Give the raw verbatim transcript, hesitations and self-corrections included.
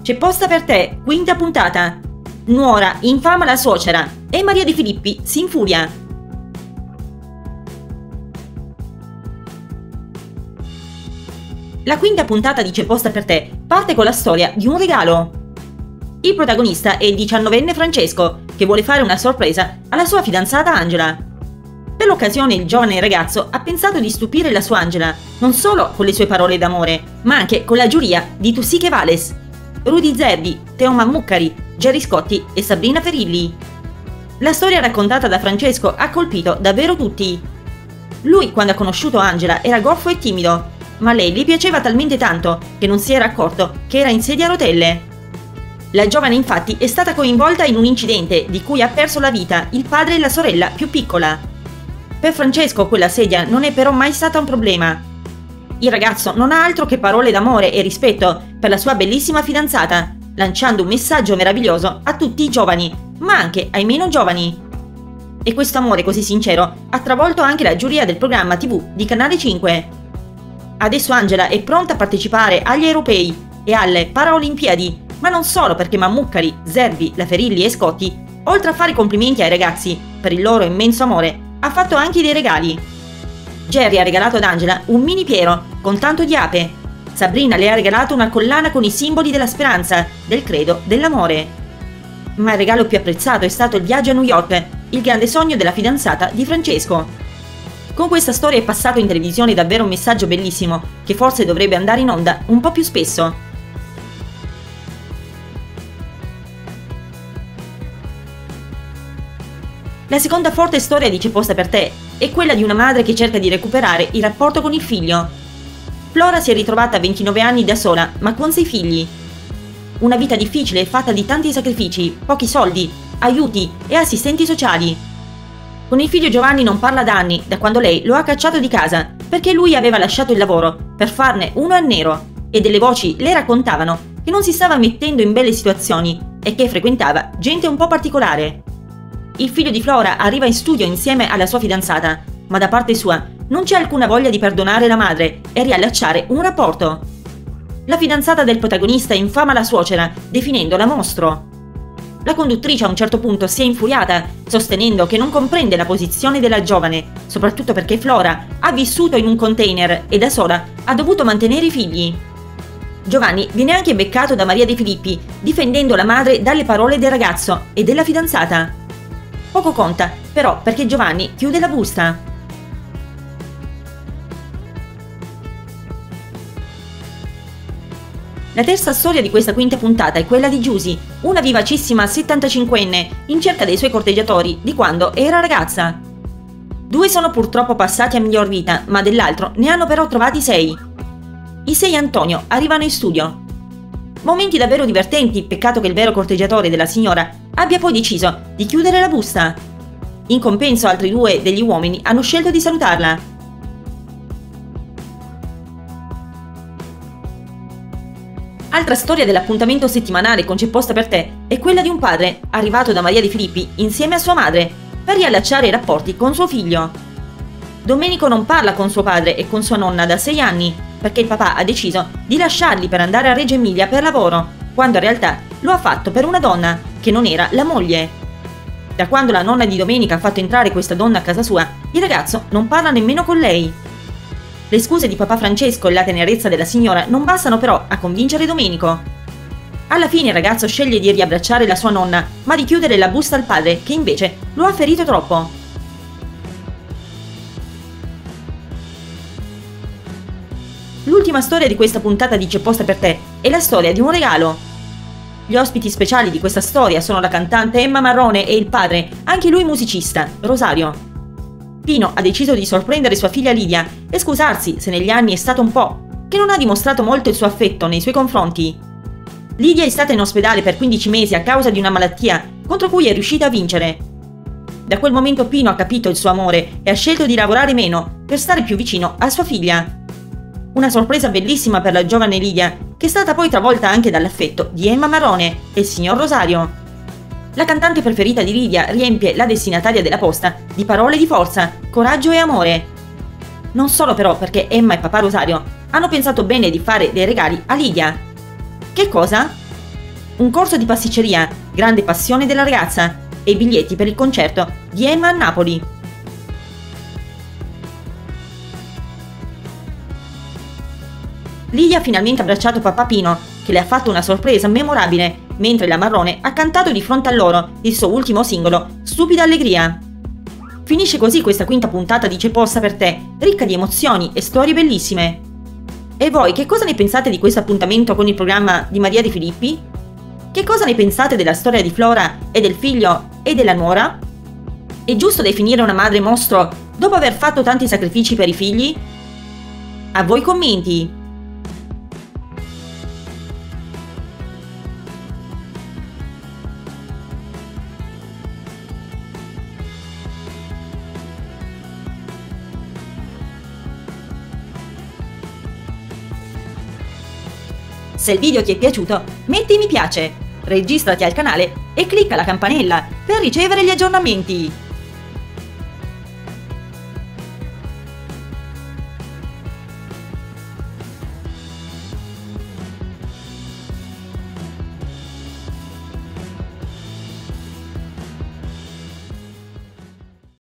C'è posta per te, quinta puntata. Nuora infama la suocera e Maria De Filippi si infuria. La quinta puntata di C'è posta per te parte con la storia di un regalo. Il protagonista è il diciannovenne Francesco, che vuole fare una sorpresa alla sua fidanzata Angela. Per l'occasione il giovane ragazzo ha pensato di stupire la sua Angela, non solo con le sue parole d'amore, ma anche con la giuria di Tu sì che vales, Rudy Zerbi, Teo Mammucari, Gerry Scotti e Sabrina Ferilli. La storia raccontata da Francesco ha colpito davvero tutti. Lui, quando ha conosciuto Angela, era goffo e timido, ma lei gli piaceva talmente tanto che non si era accorto che era in sedia a rotelle. La giovane infatti è stata coinvolta in un incidente di cui ha perso la vita il padre e la sorella più piccola. Per Francesco quella sedia non è però mai stata un problema. Il ragazzo non ha altro che parole d'amore e rispetto per la sua bellissima fidanzata, lanciando un messaggio meraviglioso a tutti i giovani, ma anche ai meno giovani. E questo amore così sincero ha travolto anche la giuria del programma tivù di Canale cinque. Adesso Angela è pronta a partecipare agli europei e alle Paraolimpiadi, ma non solo perché Mammucari, Zerbi, La Ferilli e Scotti, oltre a fare complimenti ai ragazzi per il loro immenso amore, ha fatto anche dei regali. Gerry ha regalato ad Angela un mini Piero con tanto di ape. Sabrina le ha regalato una collana con i simboli della speranza, del credo, dell'amore. Ma il regalo più apprezzato è stato il viaggio a New York, il grande sogno della fidanzata di Francesco. Con questa storia è passato in televisione davvero un messaggio bellissimo, che forse dovrebbe andare in onda un po' più spesso. La seconda forte storia di C'è posta per te è quella di una madre che cerca di recuperare il rapporto con il figlio. Flora si è ritrovata a ventinove anni da sola, ma con sei figli. Una vita difficile fatta di tanti sacrifici, pochi soldi, aiuti e assistenti sociali. Con il figlio Giovanni non parla da anni, da quando lei lo ha cacciato di casa, perché lui aveva lasciato il lavoro per farne uno a nero, e delle voci le raccontavano che non si stava mettendo in belle situazioni e che frequentava gente un po' particolare. Il figlio di Flora arriva in studio insieme alla sua fidanzata, ma da parte sua non c'è alcuna voglia di perdonare la madre e riallacciare un rapporto. La fidanzata del protagonista infama la suocera, definendola mostro. La conduttrice a un certo punto si è infuriata, sostenendo che non comprende la posizione della giovane, soprattutto perché Flora ha vissuto in un container e da sola ha dovuto mantenere i figli. Giovanni viene anche beccato da Maria De Filippi, difendendo la madre dalle parole del ragazzo e della fidanzata. Poco conta, però, perché Giovanni chiude la busta. La terza storia di questa quinta puntata è quella di Giusy, una vivacissima settantacinquenne in cerca dei suoi corteggiatori di quando era ragazza. Due sono purtroppo passati a miglior vita, ma dell'altro ne hanno però trovati sei. I sei Antonio arrivano in studio. Momenti davvero divertenti, peccato che il vero corteggiatore della signora abbia poi deciso di chiudere la busta. In compenso altri due degli uomini hanno scelto di salutarla. Altra storia dell'appuntamento settimanale con C'è posta per te è quella di un padre arrivato da Maria De Filippi insieme a sua madre per riallacciare i rapporti con suo figlio. Domenico non parla con suo padre e con sua nonna da sei anni perché il papà ha deciso di lasciarli per andare a Reggio Emilia per lavoro, quando in realtà lo ha fatto per una donna che non era la moglie. Da quando la nonna di Domenica ha fatto entrare questa donna a casa sua, il ragazzo non parla nemmeno con lei. Le scuse di papà Francesco e la tenerezza della signora non bastano però a convincere Domenico. Alla fine il ragazzo sceglie di riabbracciare la sua nonna, ma di chiudere la busta al padre, che invece lo ha ferito troppo. L'ultima storia di questa puntata di C'è posta per te è la storia di un regalo. Gli ospiti speciali di questa storia sono la cantante Emma Marrone e il padre, anche lui musicista, Rosario. Pino ha deciso di sorprendere sua figlia Lidia e scusarsi se negli anni è stato un po' che non ha dimostrato molto il suo affetto nei suoi confronti. Lidia è stata in ospedale per quindici mesi a causa di una malattia contro cui è riuscita a vincere. Da quel momento Pino ha capito il suo amore e ha scelto di lavorare meno per stare più vicino a sua figlia. Una sorpresa bellissima per la giovane Lidia, che è stata poi travolta anche dall'affetto di Emma Marrone e il signor Rosario. La cantante preferita di Lidia riempie la destinataria della posta di parole di forza, coraggio e amore. Non solo però perché Emma e papà Rosario hanno pensato bene di fare dei regali a Lidia. Che cosa? un corso di pasticceria, grande passione della ragazza, e biglietti per il concerto di Emma a Napoli. Lilia ha finalmente abbracciato papà Pino, che le ha fatto una sorpresa memorabile, mentre la Marrone ha cantato di fronte a loro il suo ultimo singolo, Stupida Allegria. Finisce così questa quinta puntata di C'è posta per te, ricca di emozioni e storie bellissime. E voi che cosa ne pensate di questo appuntamento con il programma di Maria De Filippi? Che cosa ne pensate della storia di Flora e del figlio e della nuora? È giusto definire una madre mostro dopo aver fatto tanti sacrifici per i figli? A voi commenti! Se il video ti è piaciuto, metti mi piace, registrati al canale e clicca la campanella per ricevere gli aggiornamenti.